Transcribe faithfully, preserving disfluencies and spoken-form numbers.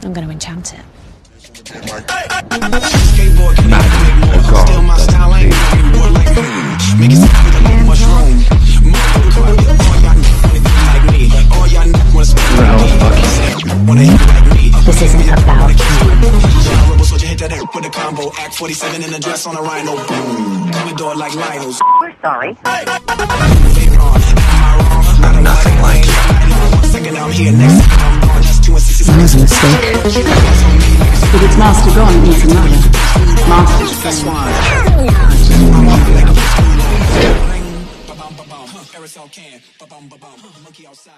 I'm going to enchant it. This isn't about you. forty-seven in a dress on a rhino. Coming door like Lionel's. We're sorry. I'm nothing like you. That was a mistake. With its master gone, it needs another. Master's friend.